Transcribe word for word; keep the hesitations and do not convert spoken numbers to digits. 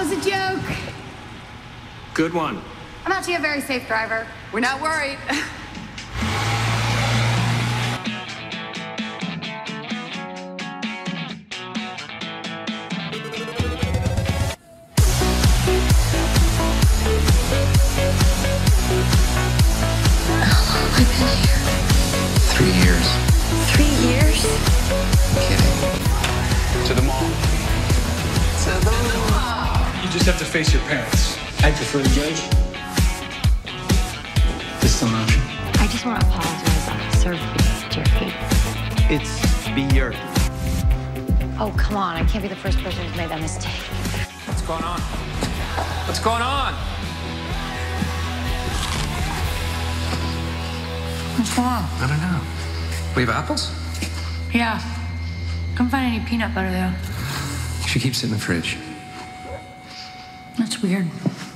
was a joke. Good one. I'm actually a very safe driver. We're not worried. Three years. Three years? I'm kidding. To the mall. To the mall. You just have to face your parents. I prefer the judge. This is still an option. I just want to apologize on the surface, Jerry. It's be your. Oh, come on. I can't be the first person who's made that mistake. What's going on? What's going on? What's going on? I don't know. We have apples? Yeah. Couldn't find any peanut butter, though. She keeps it in the fridge. That's weird.